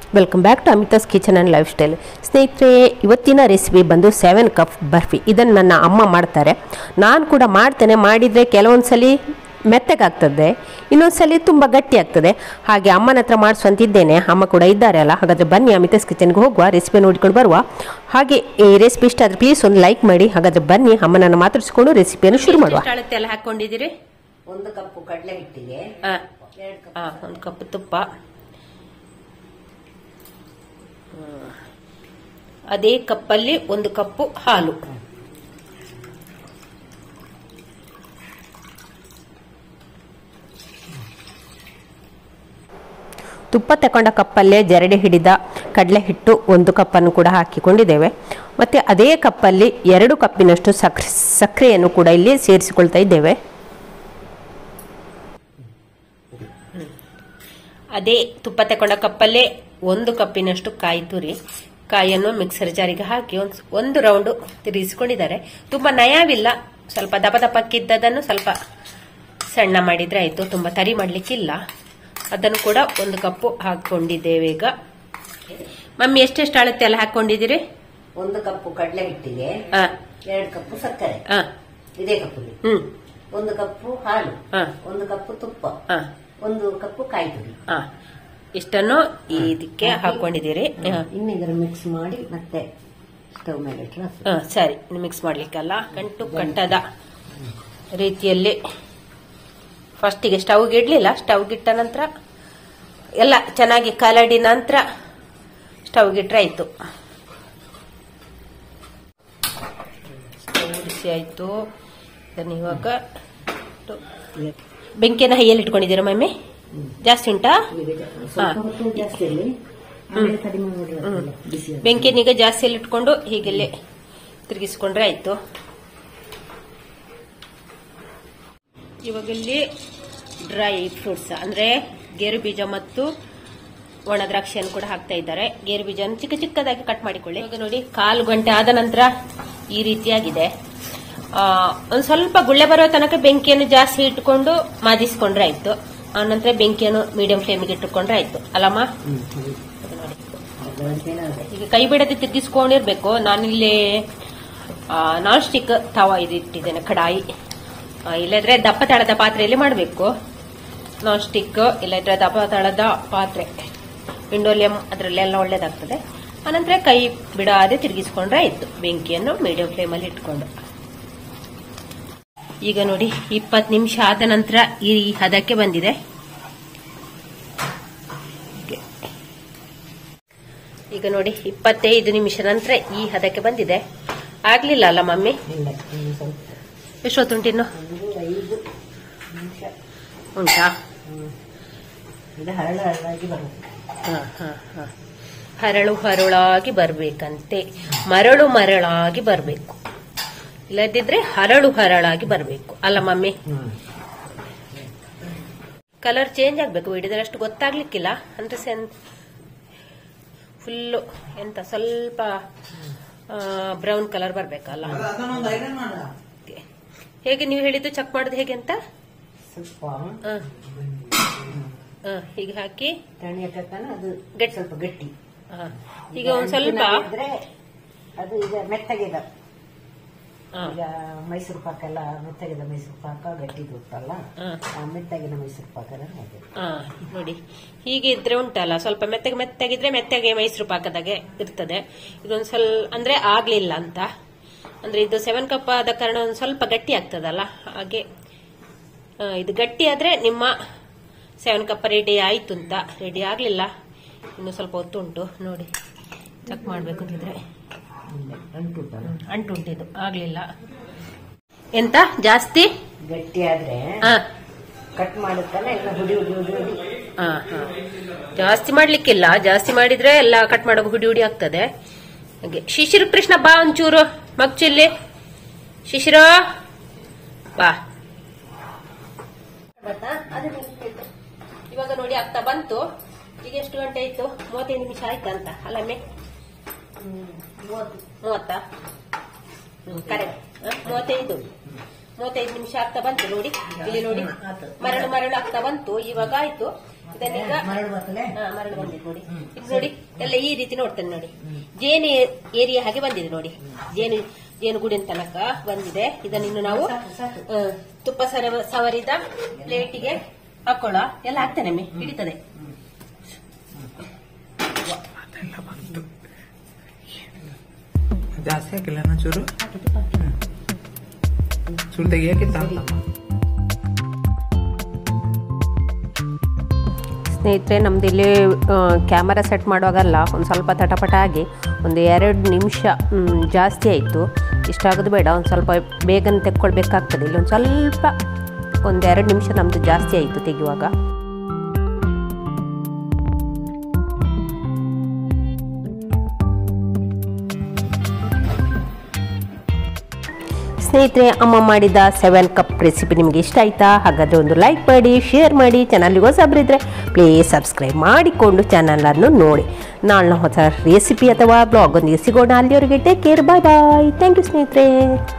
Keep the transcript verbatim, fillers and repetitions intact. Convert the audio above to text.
Welcome back to Amitha's kitchen and lifestyle. ಸ್ನೇಹಿತರೆ, ಇವತ್ತಿನ recipe ಬಂದು ಸೆವೆನ್ ಕಪ್ ಬರ್ಫಿ. ಇದನ್ನು ನನ್ನ ಅಮ್ಮ ಮಾಡ್ತಾರೆ. ನಾನು ಕೂಡ ಮಾಡ್ತೇನೆ. ಮಾಡಿದರೆ ಕೆಲವೊಂದು ಸಲ ಮೆತ್ತಗಾಗ್ತದೆ, ಇನ್ನೊಂದು ಸಲ ತುಂಬ ಗಟ್ಟಿ ಆಗ್ತದೆ. ಹಾಗೆ ಅಮ್ಮನ ಹತ್ರ ಮಾಡಿಸುವಂತಿದ್ದೇನೆ. ಅಮ್ಮ ಕೂಡ ಇದ್ದಾರೆ ಅಲ್ಲ. ಹಾಗಾದರೆ ಬನ್ನಿ ಅಮಿತಾಸ್ ಕಿಚನ್ಗೆ ಹೋಗುವ, ರೆಸಿಪಿ ನೋಡಿಕೊಂಡು ಬರುವ. ಹಾಗೆ ಈ ರೆಸಿಪಿ ಇಷ್ಟ ಆದರೆ ಪ್ಲೀಸ್ ಒಂದು ಲೈಕ್ ಮಾಡಿ. ಹಾಗಾದರೆ ಬನ್ನಿ ಅಮ್ಮನನ್ನು ಮಾತಾಡಿಸ್ಕೊಂಡು ರೆಸಿಪಿಯನ್ನು ಶುರು ಮಾಡುವ. ಎಲ್ಲ ಹಾಕೊಂಡಿದ್ದೀರಿ? ಒಂದು ಕಪ್ಪು ಕಡಲೆ ಹಿಟ್ಟಿಗೆ ಒಂದು ಕಪ್ ತುಪ್ಪ, ಅದೇ ಕಪ್ಪಲ್ಲಿ ಒಂದು ಕಪ್ಪು ಹಾಲು, ತುಪ್ಪ ತಗೊಂಡ ಕಪ್ಪಲ್ಲೇ ಜರಡಿ ಹಿಡಿದ ಕಡಲೆ ಹಿಟ್ಟು ಒಂದು ಕಪ್ಪನ್ನು ಕೂಡ ಹಾಕಿಕೊಂಡಿದ್ದೇವೆ. ಮತ್ತು ಅದೇ ಕಪ್ಪಲ್ಲಿ ಎರಡು ಕಪ್ಪಿನಷ್ಟು ಸಕ್ಕರೆ ಸಕ್ಕರೆಯನ್ನು ಕೂಡ ಇಲ್ಲಿ ಸೇರಿಸಿಕೊಳ್ತಾ ಇದ್ದೇವೆ. ಅದೇ ತುಪ್ಪ ತಗೊಂಡ ಕಪ್ಪಲ್ಲೇ ಒಂದು ಕಪ್ಪಿನಷ್ಟು ಕಾಯಿ ತುರಿ, ಕಾಯಿಯನ್ನು ಮಿಕ್ಸರ್ ಜಾರಿಗೆ ಹಾಕಿ ಒಂದು ಒಂದು ರೌಂಡ್ ತಿರುಗಿಸಿಕೊಂಡಿದ್ದಾರೆ. ತುಂಬಾ ನಯವಿಲ್ಲ, ಸ್ವಲ್ಪ ದಪ ದಪಕ್ಕಿದ್ದದನ್ನು ಸ್ವಲ್ಪ ಸಣ್ಣ ಮಾಡಿದ್ರೆ ಆಯ್ತು, ತುಂಬಾ ತರಿ ಮಾಡ್ಲಿಕ್ಕಿಲ್ಲ. ಅದನ್ನು ಕೂಡ ಒಂದು ಕಪ್ಪು ಹಾಕೊಂಡಿದ್ದೇವೆ. ಈಗ ಮಮ್ಮಿ ಎಷ್ಟೆಷ್ಟು ಅಳತೆ ಎಲ್ಲ ಹಾಕೊಂಡಿದ್ದೀರಿ? ಒಂದು ಕಪ್ಪು ಕಡಲೆ ಹಿಟ್ಟಿಗೆ ಎರಡು ಕಪ್ಪು ಸಕ್ಕರೆ, ಇದೇ ಕಪ್ಪು, ಹ್ಮ್ ಒಂದು ಕಪ್ಪು ಹಾಲು, ಒಂದು ಕಪ್ಪು ತುಪ್ಪ, ಒಂದು ಕಪ್ಪು ಕಾಯಿ ತುರಿ, ಇಷ್ಟನ್ನು ಇದಕ್ಕೆ ಹಾಕೊಂಡಿದ್ದೀರಿ. ಇನ್ನು ಇದನ್ನು ಮಿಕ್ಸ್ ಮಾಡಿ ಮತ್ತೆ ಸ್ಟವ್ ಮೇಲೆ ಇಟ್ಟರೆ ಸರಿ. ಮಿಕ್ಸ್ ಮಾಡ್ಲಿಕ್ಕಲ್ಲ, ಗಂಟು ಕಟ್ಟದ ರೀತಿಯಲ್ಲಿ ಫಸ್ಟಿಗೆ ಸ್ಟವ್ಗೆ ಇಡ್ಲಿಲ್ಲ. ಸ್ಟವ್ಗೆ ಇಟ್ಟ ನಂತರ ಎಲ್ಲ ಚೆನ್ನಾಗಿ ಕಲಡಿ ನಂತರ ಸ್ಟವ್ಗೆ ಇಟ್ರೆ ಆಯ್ತು. ಸ್ಟವ್ ಬಿಸಿ ಆಯ್ತು. ಇದನ್ನು ಇವಾಗ ಬೆಂಕಿಯನ್ನು ಹೈಯಲ್ಲಿ ಇಟ್ಕೊಂಡಿದ್ದೀರಾ ಮಮ್ಮಿ? ಜಾಸ್ತಿ ಉಂಟಾ? ಬೆಂಕಿನೀಗ ಜಾಸ್ತಿಯಲ್ಲಿ ಇಟ್ಕೊಂಡು ಹೀಗೆಲ್ಲೇ ತಿರುಗಿಸ್ಕೊಂಡ್ರೆ ಆಯ್ತು. ಇವಾಗ ಇಲ್ಲಿ ಡ್ರೈ ಫ್ರೂಟ್ಸ್ ಅಂದ್ರೆ ಗೇರು ಬೀಜ ಮತ್ತು ಒಣ ದ್ರಾಕ್ಷಿಯನ್ನು ಕೂಡ ಹಾಕ್ತಾ ಇದ್ದಾರೆ. ಗೇರು ಬೀಜವನ್ನು ಚಿಕ್ಕ ಚಿಕ್ಕದಾಗಿ ಕಟ್ ಮಾಡಿಕೊಳ್ಳಿ. ಇವಾಗ ನೋಡಿ, ಕಾಲು ಗಂಟೆ ಆದ ನಂತರ ಈ ರೀತಿಯಾಗಿದೆ. ಒಂದ್ ಸ್ವಲ್ಪ ಗುಳ್ಳೆ ಬರೋ ತನಕ ಬೆಂಕಿಯನ್ನು ಜಾಸ್ತಿ ಇಟ್ಟುಕೊಂಡು ಮಾದಿಸ್ಕೊಂಡ್ರೆ ಆಯ್ತು. ಆ ನಂತರ ಬೆಂಕಿಯನ್ನು ಮೀಡಿಯಂ ಫ್ಲೇಮಿಗೆ ಇಟ್ಟುಕೊಂಡ್ರೆ ಆಯ್ತು ಅಲ್ಲಮ್ಮ? ಈಗ ಕೈ ಬಿಡದೆ ತಿರುಗಿಸ್ಕೊಂಡಿರ್ಬೇಕು. ನಾನಿಲ್ಲಿ ನಾನ್ ಸ್ಟಿಕ್ ತವಾ ಇದು ಇಟ್ಟಿದ್ದೇನೆ, ಕಡಾಯಿ. ಇಲ್ಲದ್ರೆ ದಪ್ಪ ತಳದ ಪಾತ್ರೆಯಲ್ಲಿ ಮಾಡಬೇಕು. ನಾನ್ ಸ್ಟಿಕ್ ಇಲ್ಲದ್ರೆ ದಪ್ಪ ತಳದ ಪಾತ್ರೆ, ಇಂಡೋಲಿಯಂ, ಅದರಲ್ಲೆಲ್ಲ ಒಳ್ಳೇದಾಗ್ತದೆ. ಆನಂತರ ಕೈ ಬಿಡಾದೆ ತಿರುಗಿಸ್ಕೊಂಡ್ರೆ ಆಯ್ತು, ಬೆಂಕಿಯನ್ನು ಮೀಡಿಯಂ ಫ್ಲೇಮಲ್ಲಿ ಇಟ್ಕೊಂಡು. ಈಗ ನೋಡಿ, ಇಪ್ಪತ್ತು ನಿಮಿಷ ಆದ ನಂತರ ಈ ಹದಕ್ಕೆ ಬಂದಿದೆ. ಈಗ ನೋಡಿ, ಇಪ್ಪತ್ತೈದು ನಿಮಿಷ ನಂತರ ಈ ಹದಕ್ಕೆ ಬಂದಿದೆ. ಆಗ್ಲಿಲ್ಲ ಅಲ್ಲ ಮಮ್ಮಿ? ಎಷ್ಟೊತ್ತುಂಟು ಇನ್ನು? ಉಂಟಾ? ಹರಳು ಹರಳಾಗಿ ಬರ್ಬೇಕಂತೆ, ಮರಳು ಮರಳಾಗಿ ಬರ್ಬೇಕು. ಇಲ್ಲದಿದ್ರೆ ಹರಳು ಹರಳಾಗಿ ಬರ್ಬೇಕು ಅಲ್ಲ ಮಮ್ಮಿ? ಕಲರ್ ಚೇಂಜ್ ಆಗ್ಬೇಕು. ಹಿಡಿದ್ರೆ ಅಷ್ಟು ಗೊತ್ತಾಗ್ಲಿಕ್ಕಿಲ್ಲ. ಅಂದ್ರೆ ಫುಲ್ಲು ಎಂತ ಸ್ವಲ್ಪ ಬ್ರೌನ್ ಕಲರ್ ಬರ್ಬೇಕಲ್ಲ. ಹೇಗೆ ನೀವು ಹೇಳಿದ್ದು ಚೆಕ್ ಮಾಡೋದು ಹೇಗೆ ಅಂತ? ಹೀಗೆ ಹಾಕಿ ಅದು ಸ್ವಲ್ಪ ಗಟ್ಟಿ. ಈಗ ಒಂದ್ ಸ್ವಲ್ಪ ಅದು ಈಗ ಮೆತ್ತಗಿದೆ. ಈಗ ಮೈಸೂರು ಪಾಕ ಎಲ್ಲ ಮೆತ್ತಗಿದ ಮೈಸೂರು ಪಾಕ, ಗಟ್ಟಿ ಉಂಟಲ್ಲ, ಮೆತ್ತಗಿನ ಮೈಸೂರು ಪಾಕ ನೋಡಿ. ಹೀಗೆ ಇದ್ರೆ ಉಂಟಲ್ಲ, ಸ್ವಲ್ಪ ಮೆತ್ತಗೆ ಮೆತ್ತಗಿದ್ರೆ ಮೆತ್ತಗೆ ಮೈಸೂರು ಪಾಕದಾಗೆ ಇರ್ತದೆ. ಇದೊಂದ್ ಸ್ವಲ್ಪ ಅಂದ್ರೆ ಆಗ್ಲಿಲ್ಲ ಅಂತ ಅಂದ್ರೆ ಇದು ಸೆವೆನ್ ಕಪ್ ಆದ ಕಾರಣ ಒಂದ್ ಸ್ವಲ್ಪ ಗಟ್ಟಿ ಆಗ್ತದಲ್ಲ, ಹಾಗೆ ಇದು ಗಟ್ಟಿ ಆದ್ರೆ ನಿಮ್ಮ ಸೆವೆನ್ ಕಪ್ ರೆಡಿ ಆಯ್ತು ಅಂತ. ರೆಡಿ ಆಗ್ಲಿಲ್ಲ, ಇನ್ನು ಸ್ವಲ್ಪ ಹೊತ್ತು ಉಂಟು. ನೋಡಿ, ಚೆಕ್ ಮಾಡ್ಬೇಕು ಅಂತಿದ್ರೆ ಅಂಟುಂಟು. ಇದು ಆಗ್ಲಿಲ್ಲ. ಎಂತ ಜಾಸ್ತಿ ಗಟ್ಟಿ ಆದ್ರೆ ಕಟ್ ಮಾಡುತ್ತಲ್ಲ ಎಲ್ಲ ಹುಡಿ ಹುಡಿ ಹುಡಿ ಹುಡಿ. ಹಾ ಹಾ ಜಾಸ್ತಿ ಮಾಡ್ಲಿಕ್ಕಿಲ್ಲ. ಜಾಸ್ತಿ ಮಾಡಿದ್ರೆ ಎಲ್ಲ ಕಟ್ ಮಾಡೋಕೆ ಹುಡಿ ಹುಡಿ ಆಗ್ತದೆ. ಹಾಗೆ ಶಿಶಿರ ಕೃಷ್ಣ ಬಾ ಒಂಚೂರು ಮಗ್ಚಿಲ್ಲಿ. ಶಿಶಿರ ಬಾ. ಇವಾಗ ನೋಡಿ ಆಗ್ತಾ ಬಂತು. ಈಗ ಎಷ್ಟು ಗಂಟೆ ಆಯ್ತು? ಮೂವತ್ತೈದು ನಿಮಿಷ ಆಯ್ತಂತ ಅಲ್ಲಮ್ಮೆ? ಮೂವತ್ತ ಕರೆಕ್ಟ್. ಮೂವತ್ತೈದು ಮೂವತ್ತೈದು ನಿಮಿಷ ಆಗ್ತಾ ಬಂತು ನೋಡಿ. ಇಲ್ಲಿ ನೋಡಿ, ಮರಳು ಮರಳು ಆಗ್ತಾ ಬಂತು. ಇವಾಗ ಆಯ್ತು. ಇದನ್ನೀಗ ಮರಳು ಬಂದಿದೆ ನೋಡಿ. ಇದು ನೋಡಿ ಎಲ್ಲ ಈ ರೀತಿ ನೋಡ್ತೇನೆ ನೋಡಿ. ಜೇನು ಏರಿಯಾ ಹಾಗೆ ಬಂದಿದೆ ನೋಡಿ. ಜೇನು ಜೇನು ಗೂಡಿನ ತನಕ ಬಂದಿದೆ. ಇದನ್ನು ನಾವು ತುಪ್ಪ ಸರ ಸವರಿದ ಪ್ಲೇಟಿಗೆ ಹಾಕೊಳ್ಳ. ಎಲ್ಲ ಹಾಕ್ತೇನೆ ಮೇ ಹಿಡಿತದೆ. ಜಾಸ್ತಿ ಹಾಕಿಲ್ಲ ನಾ ಚೂರು ಚೂರು ತೆಗಿಯಾಕಿತ್ತ. ಸ್ನೇಹಿತರೆ, ನಮ್ದು ಇಲ್ಲಿ ಕ್ಯಾಮರಾ ಸೆಟ್ ಮಾಡುವಾಗಲ್ಲ ಒಂದು ಸ್ವಲ್ಪ ತಟಪಟ ಆಗಿ ಒಂದು ಎರಡು ನಿಮಿಷ ಜಾಸ್ತಿ ಆಯಿತು. ಇಷ್ಟಾಗೋದು ಬೇಡ, ಒಂದು ಸ್ವಲ್ಪ ಬೇಗನೆ ತೆಕ್ಕೊಳ್ಬೇಕಾಗ್ತದೆ. ಇಲ್ಲಿ ಒಂದು ಸ್ವಲ್ಪ ಒಂದು ಎರಡು ನಿಮಿಷ ನಮ್ಮದು ಜಾಸ್ತಿ ಆಯಿತು ತೆಗೆಯುವಾಗ. ಸ್ನೇಹಿತರೆ, ಅಮ್ಮ ಮಾಡಿದ ಸೆವೆನ್ ಕಪ್ ರೆಸಿಪಿ ನಿಮಗೆ ಇಷ್ಟ ಆಯಿತಾ? ಹಾಗಾದರೆ ಒಂದು ಲೈಕ್ ಮಾಡಿ, ಶೇರ್ ಮಾಡಿ. ಚಾನಲ್ಗೆ ಹೊಸಬ್ರಿದ್ರೆ ಪ್ಲೀಸ್ ಸಬ್ಸ್ಕ್ರೈಬ್ ಮಾಡಿಕೊಂಡು ಚಾನಲನ್ನು ನೋಡಿ. ನಾಳೆ ಹೊಸ ರೆಸಿಪಿ ಅಥವಾ ಬ್ಲಾಗ್ ಒಂದಿಗೆ ಸಿಗೋಣ. ಅಲ್ಲಿವರೆಗೆ take care, bye bye. Thank you ಸ್ನೇಹಿತರೆ.